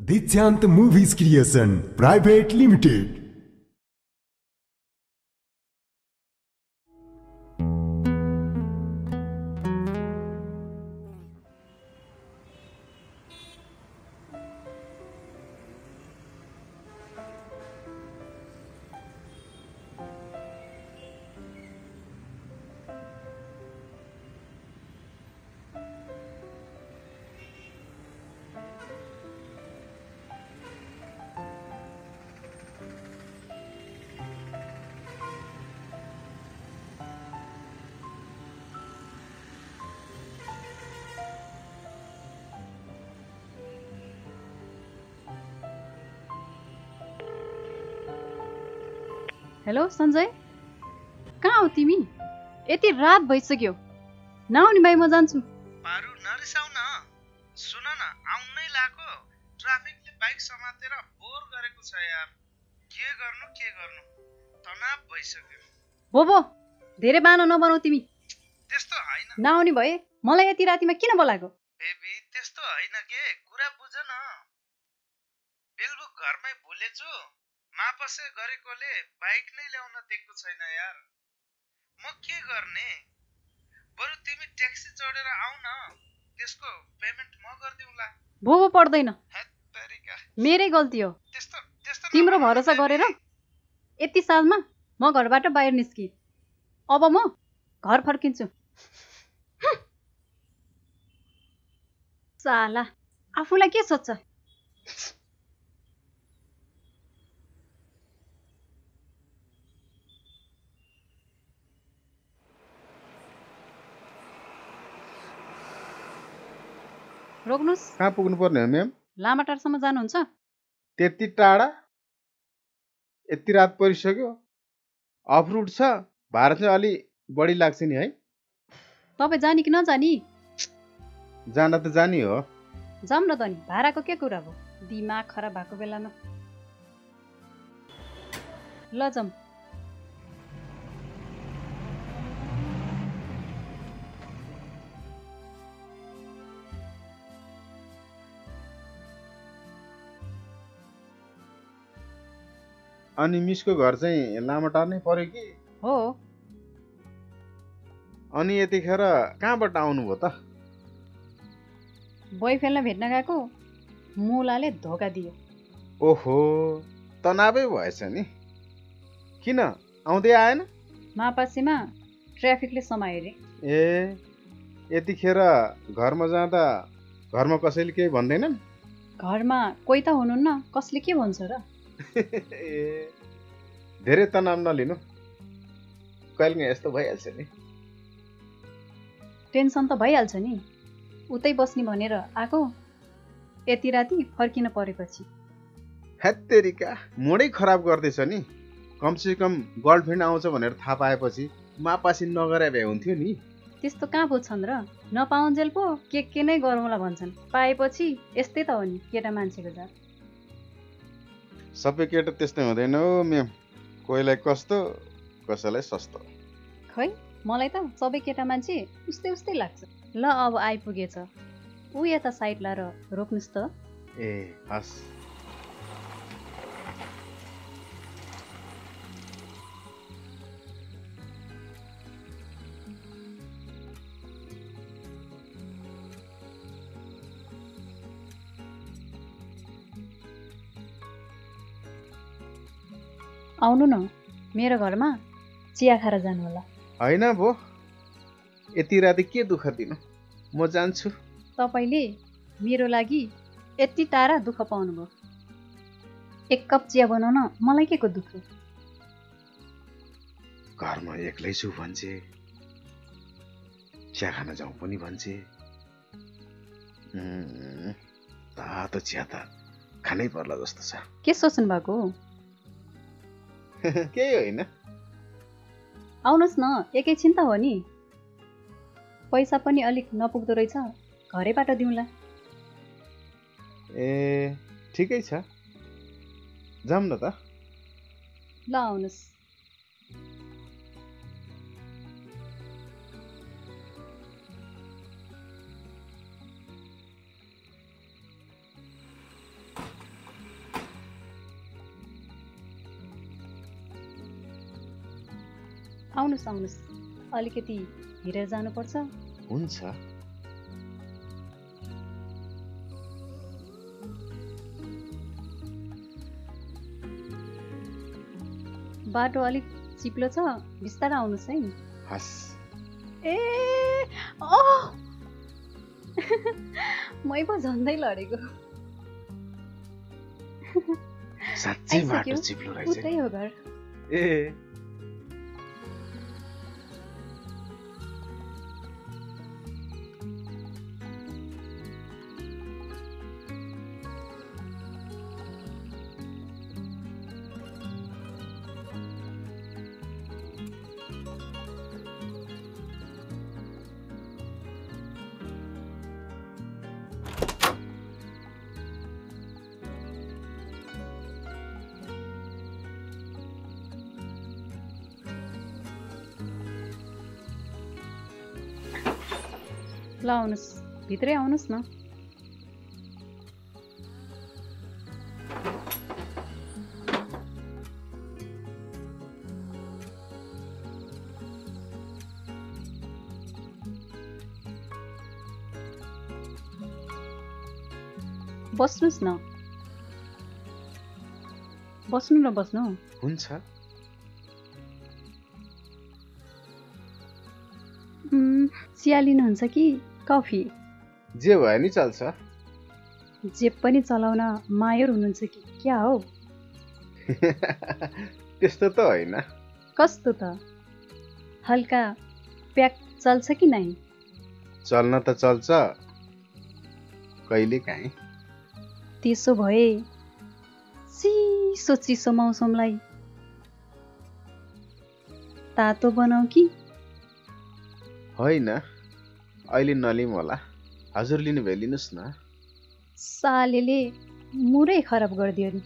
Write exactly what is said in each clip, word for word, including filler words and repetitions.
Dichant Movies Creation Private Limited. Hello Sanjay, कहाँ हो तिमी? यति रात भइसक्यो। नआउने भाइ, म जान्छु। पारु नरिसाउ न। सुन न, आउन नै लाको। ट्राफिकले बाइक समातेर बोर गरेको छ यार। के गर्नु के गर्नु, तनाव भइसक्यो। भो भो, धेरै बाना नबनाऊ तिमी। त्यस्तो हैन। नआउने भए मलाई यति रातिमा किन बोलाएको? बेबी, त्यस्तो हैन के, कुरा बुझ न। बेलबुक घरमै भुलेछु। मापसे गरेकोले बाइक नै ल्याउन दिएको छैन यार। म के गर्ने? बरु तिमी ट्याक्सी चढेर आउ न, त्यसको पेमेन्ट म गर्दिउँला। भो भो, पर्दैन। हेत्तेरिका, मेरै गल्ती हो। त्यस्तो त्यस्तो तिम्रो भरोसा गरेर यति सालमा म घरबाट बाहिर निस्किए। अब म घर फर्किन्छु। साला, आफूलाई के सोच्छ? रोक्नुस्। कहाँ पुग्नु पर्ने हो म्याम? लामाटारसम्म जानुहुन्छ? त्यति टाढा? यति रात परिसक्यो। अफ रुट छ, भाडा चाहिँ अलि बढी लाग्छ नि है? तपाईँ जानी कि नजानी? जाँदा त जानी हो। जाऊँ न त नि, भाडाको के कुरा भयो? दिमाग खराब भएको बेलामा। ल जाऊँ। अनि मिसको घर चाहिँ लामाटार नै पर्यो कि? हो। अनि यतिखेर कहाँबाट आउनुभयो त? बोयफ्रेन्डलाई भेट्न गएको, मुलाले धोका दियो। ओहो, तनावै भएछ नि। किन आउँदै आएन? मापासीमा ट्राफिकले समायो रे। ए, यतिखेर घरमा जाँदा घरमा कसैले केही भन्दैनन्? घरमा कोही त हुनुहुन्न, कसले के भन्छ र? ए, धेरै तनाव नलिनु, कहिलेकाहीँ यस्तो भइहाल्छ नि। टेन्सन त भइहाल्छ नि। उतै बस्ने भनेर आएको, यति राति फर्किन परेपछि। हेत्तेरिका, मोडै खराब गर्दैछ नि। कमसेकम गर्लफ्रेन्ड आउँछ भनेर थाहा पाएपछि मापासी नगरे भए हुन्थ्यो नि। त्यस्तो कहाँ बुझ्छन् र? नपाउन्जेल पो के के नै गरौँला भन्छन्। पाएपछि यस्तै त हो नि केटा मान्छेको जात। सबै केटा त्यस्तै हुँदैन हो म्याम। कोहीलाई कस्तो, कसैलाई सस्तो। खै, मलाई त सबै केटा मान्छे उस्तै उस्तै लाग्छ। ल अब आइपुगेछ, ऊ यता साइड लाएर रोक्नुहोस् त। ए हस्। आउनु न, मेरो घरमा चिया खाएर जानु होला। होइन भो, यति राति के दुःख दिनु, म जान्छु। तपाईँले मेरो लागि यति टाढा दुःख पाउनुभयो। एक कप चिया बनाउन मलाई के को दुःख? घरमा एक्लै छु भन्छे, चिया खान जाउँ पनि भन्छे। तातो चिया त खानै पर्ला जस्तो छ। के सोच्नु भएको? केही होइन। आउनुहोस् न, एकैछिन त हो नि। पैसा पनि अलिक नपुग्दो रहेछ, घरैबाट दिउँला। ए, ठिकै छ, जाऊँ न त। ल आउनुहोस्। आउनुहोस् आउनुहोस्, अलिकति हिँडेर जानुपर्छ। हुन्छ। बाटो अलिक चिप्लो छ, बिस्तारै आउनुहोस् है। हस्। ए अँ मै पो झन्दै लडेको। साँच्चै बाटो आइसक्यो, चिप्लो रहेछ। उतै हो घर। ए ल आउनुहोस्, भित्रै आउनुहोस् न। बस्नुहोस् न, बस्नु न बस्नु। हुन्छ। उम्, चिया लिनुहुन्छ कि कफी? जे भयो नि चल्छ। जे पनि चलाउन मायर हुनुहुन्छ कि क्या हो? त्यस्तो त होइन। कस्तो त? हल्का प्याक चल्छ कि नै? चल्न त चल्छ, कहिले काहीँ। त्यसो भए चिसो चिसो मौसमलाई तातो बनाऊ कि? होइन, अहिले नलिउँ होला। हजुर लिनु भए लिनुहोस् न। सालेले मुरै खराब गरिदियो नि।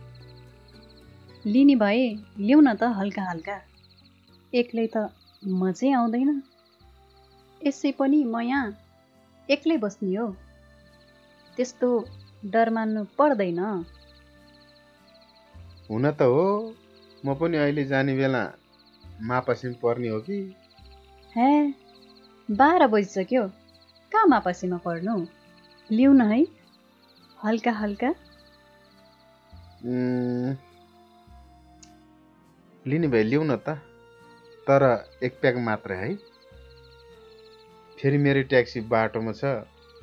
लिने भए लिउ न त हल्का हल्का। एक्लै त मजै आउँदैन। यसै पनि म यहाँ एक्लै बस्ने हो, त्यस्तो डर मान्नु पर्दैन। हुन त हो, म पनि अहिले जाने बेला मापासिम पर्ने हो कि। हे बाह्र बजिसक्यो, कहाँ मापासीमा पर्नु? लिउ न है हल्का हल्का। उम्, लिने भए लिउँ न त, तर एक प्याक मात्र है। फेरि मेरो ट्याक्सी बाटोमा छ,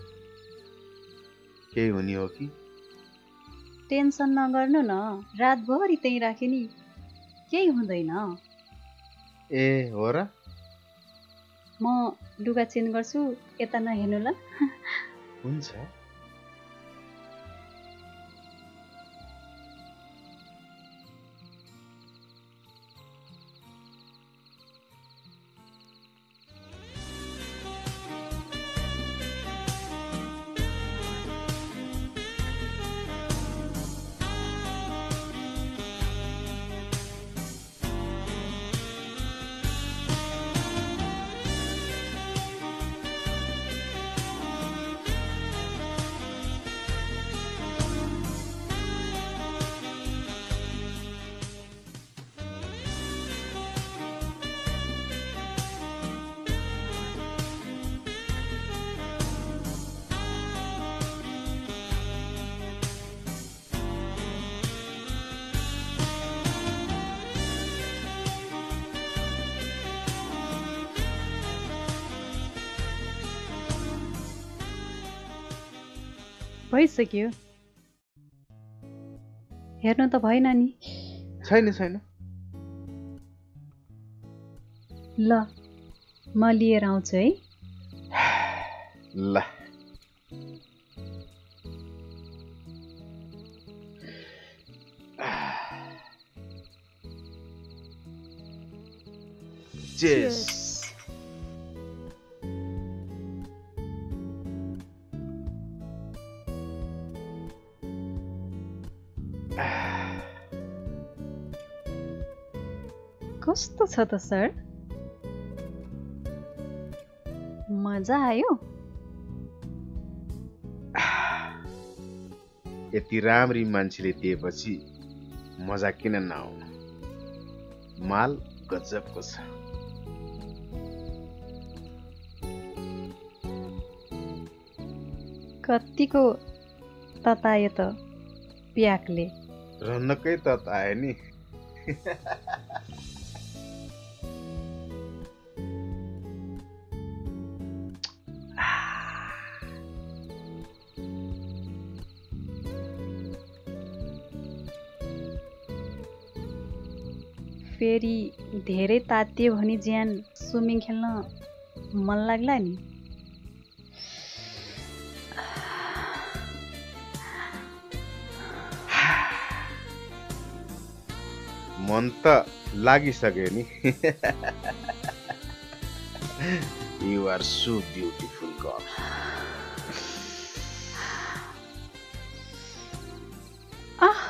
केही हुने हो कि? टेन्सन नगर्नु न, रातभरि त्यहीँ राखे नि, केही हुँदैन। ए हो र? म लुगा चेन्ज गर्छु, यता नहेर्नु ल। हुन्छ। भइसक्यो, हेर्नु त भएन नि। छैन छैन। ल म लिएर आउँछु है। ल Cheers. कस्तो छ त सर? मजा आयो? यति राम्री मान्छेले दिएपछि मजा किन नआउनु? माल गजबको छ। कतिको ततायो त प्याकले। रन्नकै ततायो नि। फेरि धेरै तातियो भने ज्यान स्विमिङ खेल्न मन लाग्ला नि। मन त लागिसक्यो नि। You are so beautiful girl. आह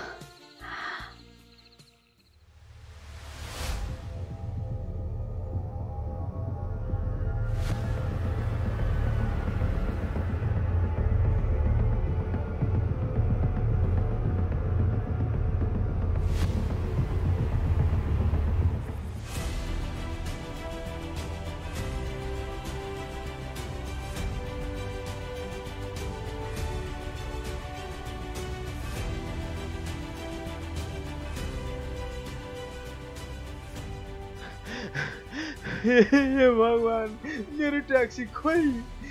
हे भगवान, मेरो ट्याक्सी खोइ।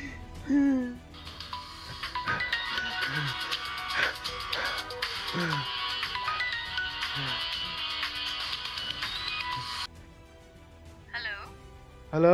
हेलो हेलो,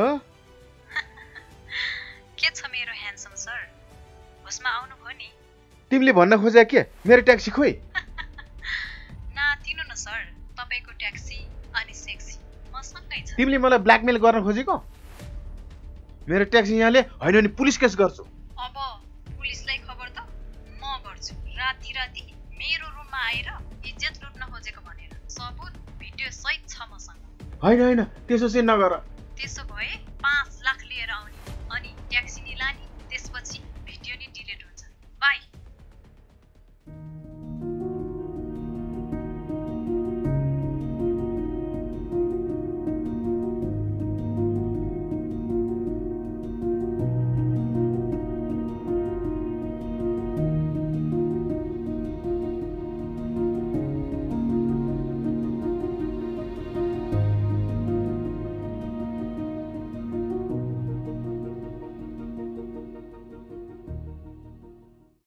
के छ मेरो ह्यान्डसम सर? होसमा आउनुभयो नि? तिमीले भन्न खोजे के मेरो ट्याक्सी खोइ? नातिनु न सर, तपाईको ट्याक्सी अनि सेक्सी मसँगै छ। तिमीले मलाई ब्ल्याकमेल गर्न खोजेको? मेरो ट्याक्सी यहाँले होइन नि पुलिस केस गर्छु। अब पुलिसलाई खबर त म गर्छु। राति राति मेरो रुममा आएर इज्जत लुट्न खोजेको भनेर सबुत भिडियो सहित छ मसँग। होइन होइन त्यसो चाहिँ नगर। त्यसो भए पाँच लाख लिएर आउने अनि ट्याक्सी निलानी, त्यसपछि